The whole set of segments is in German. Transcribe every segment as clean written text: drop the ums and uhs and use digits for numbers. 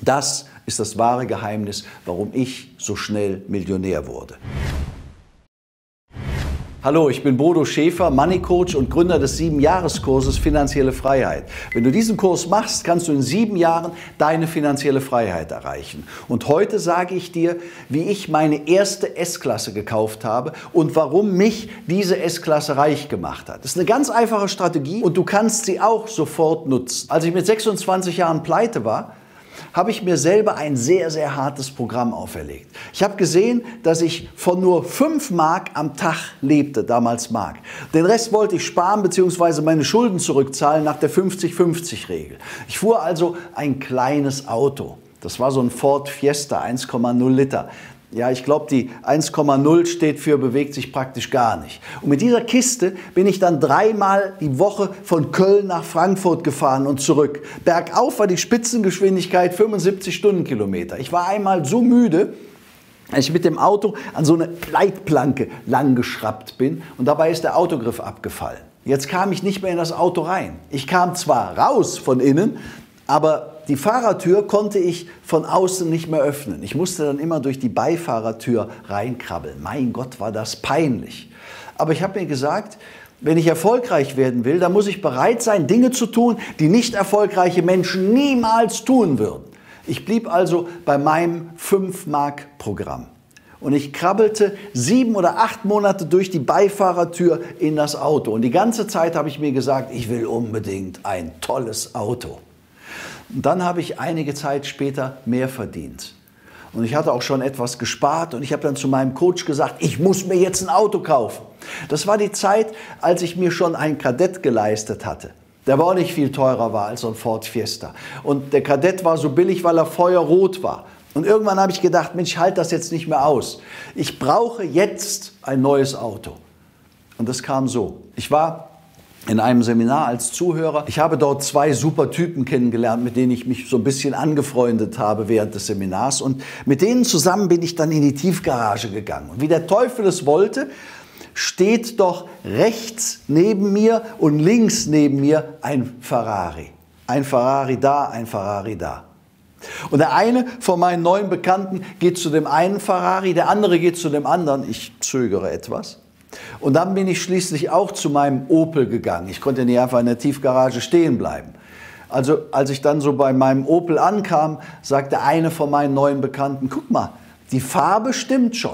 Das ist das wahre Geheimnis, warum ich so schnell Millionär wurde. Hallo, ich bin Bodo Schäfer, Money Coach und Gründer des 7-Jahres-Kurses Finanzielle Freiheit. Wenn du diesen Kurs machst, kannst du in 7 Jahren deine finanzielle Freiheit erreichen. Und heute sage ich dir, wie ich meine erste S-Klasse gekauft habe und warum mich diese S-Klasse reich gemacht hat. Das ist eine ganz einfache Strategie und du kannst sie auch sofort nutzen. Als ich mit 26 Jahren pleite war, habe ich mir selber ein sehr, sehr hartes Programm auferlegt. Ich habe gesehen, dass ich von nur 5 Mark am Tag lebte, damals Mark. Den Rest wollte ich sparen bzw. meine Schulden zurückzahlen nach der 50-50-Regel. Ich fuhr also ein kleines Auto. Das war so ein Ford Fiesta 1,0 Liter. Ja, ich glaube, die 1,0 steht für bewegt sich praktisch gar nicht. Und mit dieser Kiste bin ich dann 3-mal die Woche von Köln nach Frankfurt gefahren und zurück. Bergauf war die Spitzengeschwindigkeit 75 Stundenkilometer. Ich war einmal so müde, als ich mit dem Auto an so eine Leitplanke langgeschraubt bin und dabei ist der Autogriff abgefallen. Jetzt kam ich nicht mehr in das Auto rein. Ich kam zwar raus von innen, aber die Fahrertür konnte ich von außen nicht mehr öffnen. Ich musste dann immer durch die Beifahrertür reinkrabbeln. Mein Gott, war das peinlich. Aber ich habe mir gesagt, wenn ich erfolgreich werden will, dann muss ich bereit sein, Dinge zu tun, die nicht erfolgreiche Menschen niemals tun würden. Ich blieb also bei meinem 5-Mark-Programm. Und ich krabbelte 7 oder 8 Monate durch die Beifahrertür in das Auto. Und die ganze Zeit habe ich mir gesagt, ich will unbedingt ein tolles Auto. Und dann habe ich einige Zeit später mehr verdient. Und ich hatte auch schon etwas gespart und ich habe dann zu meinem Coach gesagt, ich muss mir jetzt ein Auto kaufen. Das war die Zeit, als ich mir schon einen Kadett geleistet hatte. Der aber auch nicht viel teurer war als so ein Ford Fiesta. Und der Kadett war so billig, weil er feuerrot war. Und irgendwann habe ich gedacht, Mensch, ich halte das jetzt nicht mehr aus. Ich brauche jetzt ein neues Auto. Und das kam so. Ich war in einem Seminar als Zuhörer. Ich habe dort 2 super Typen kennengelernt, mit denen ich mich so ein bisschen angefreundet habe während des Seminars. Und mit denen zusammen bin ich dann in die Tiefgarage gegangen. Und wie der Teufel es wollte, steht doch rechts neben mir und links neben mir ein Ferrari. Ein Ferrari da, ein Ferrari da. Und der eine von meinen neuen Bekannten geht zu dem einen Ferrari, der andere geht zu dem anderen. Ich zögere etwas. Und dann bin ich schließlich auch zu meinem Opel gegangen. Ich konnte nicht einfach in der Tiefgarage stehen bleiben. Also als ich dann so bei meinem Opel ankam, sagte eine von meinen neuen Bekannten, guck mal, die Farbe stimmt schon.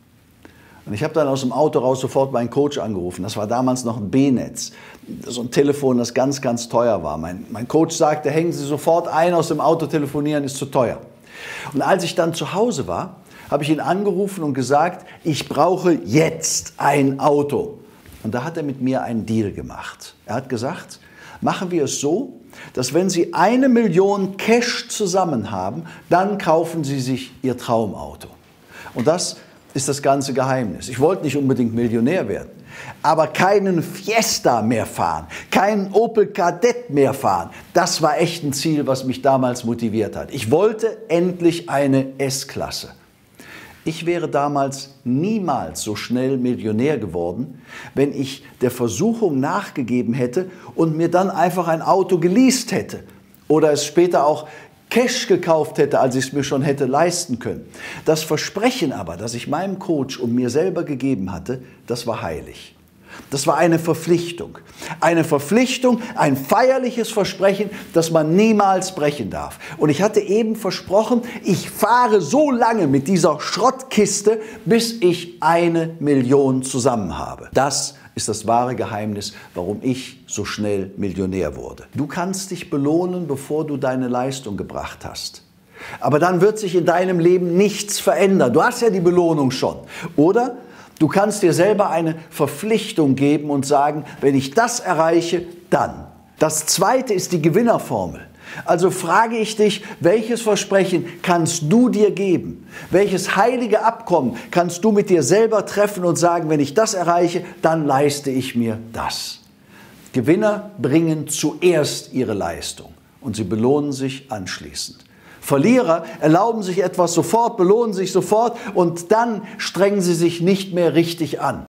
Und ich habe dann aus dem Auto raus sofort meinen Coach angerufen. Das war damals noch ein B-Netz, so ein Telefon, das ganz, ganz teuer war. Mein Coach sagte, hängen Sie sofort ein, aus dem Auto telefonieren ist zu teuer. Und als ich dann zu Hause war, habe ich ihn angerufen und gesagt, ich brauche jetzt ein Auto. Und da hat er mit mir einen Deal gemacht. Er hat gesagt, machen wir es so, dass wenn Sie 1 Million Cash zusammen haben, dann kaufen Sie sich Ihr Traumauto. Und das ist das ganze Geheimnis. Ich wollte nicht unbedingt Millionär werden, aber keinen Fiesta mehr fahren, keinen Opel Kadett mehr fahren. Das war echt ein Ziel, was mich damals motiviert hat. Ich wollte endlich eine S-Klasse. Ich wäre damals niemals so schnell Millionär geworden, wenn ich der Versuchung nachgegeben hätte und mir dann einfach ein Auto geleast hätte oder es später auch Cash gekauft hätte, als ich es mir schon hätte leisten können. Das Versprechen aber, das ich meinem Coach und mir selber gegeben hatte, das war heilig. Das war eine Verpflichtung. Eine Verpflichtung, ein feierliches Versprechen, das man niemals brechen darf. Und ich hatte eben versprochen, ich fahre so lange mit dieser Schrottkiste, bis ich 1 Million zusammen habe. Das ist das wahre Geheimnis, warum ich so schnell Millionär wurde. Du kannst dich belohnen, bevor du deine Leistung gebracht hast. Aber dann wird sich in deinem Leben nichts verändern. Du hast ja die Belohnung schon. Oder du kannst dir selber eine Verpflichtung geben und sagen, wenn ich das erreiche, dann. Das zweite ist die Gewinnerformel. Also frage ich dich, welches Versprechen kannst du dir geben? Welches heilige Abkommen kannst du mit dir selber treffen und sagen, wenn ich das erreiche, dann leiste ich mir das? Gewinner bringen zuerst ihre Leistung und sie belohnen sich anschließend. Verlierer erlauben sich etwas sofort, belohnen sich sofort und dann strengen sie sich nicht mehr richtig an.